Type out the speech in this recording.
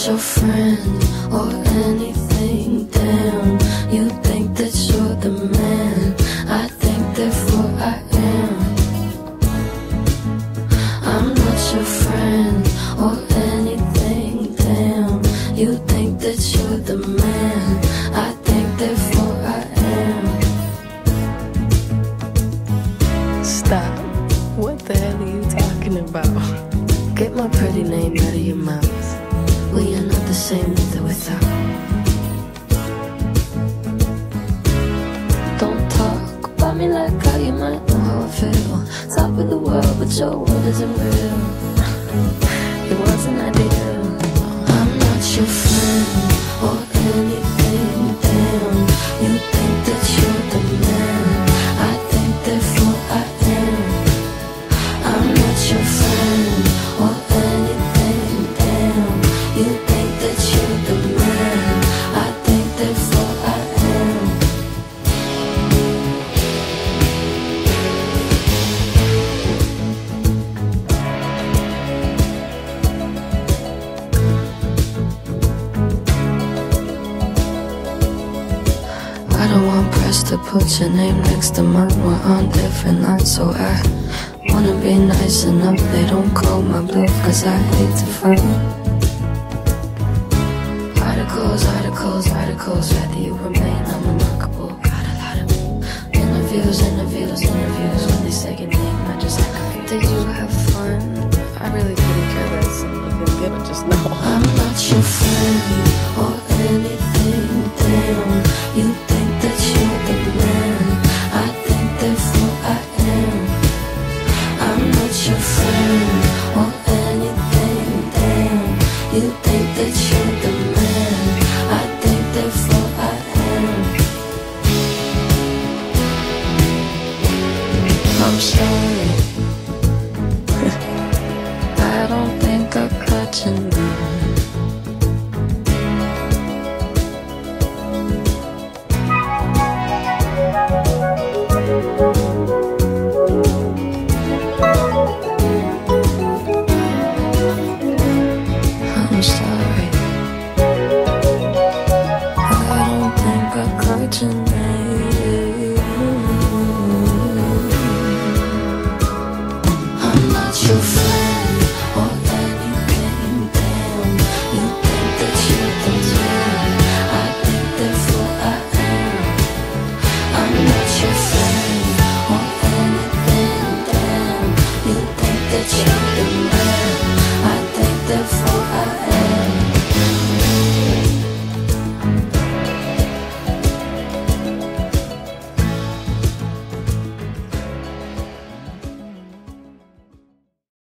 your friend or anything. Damn, you think that you're the man. I think therefore I am. I'm not your friend or anything. Damn, you think that you're the man. I think therefore I am. Stop. What the hell are you talking about? Get my pretty name out of your mouth. We are not the same with or without. Don't talk about me like how you might know how I feel. Top of the world, but your world isn't real. It wasn't ideal. I'm not your friend or anything. Damn, you think that you're the man. I think therefore I am. I'm not your friend or anything. Damn, you think that you're the man. I think therefore I am. I don't want press to put your name next to mine. We're on different lines, so I wanna be nice enough they don't call my bluff, cause I hate to fight. Articles, rather you remain unremarkable. Got a lot of interviews, when they say your name, I just act confused. Did you have fun? I really couldn't care less. If you didn't get it, just know. I'm not your friend or anything. Damn, you think that you're the man. I think therefore I am. I'm not your friend or anything. Damn, you think that you're the man. I think therefore I am. I'm sorry. I don't think I caught your name. I'm sorry. I don't think I caught your name. I'm not your friend.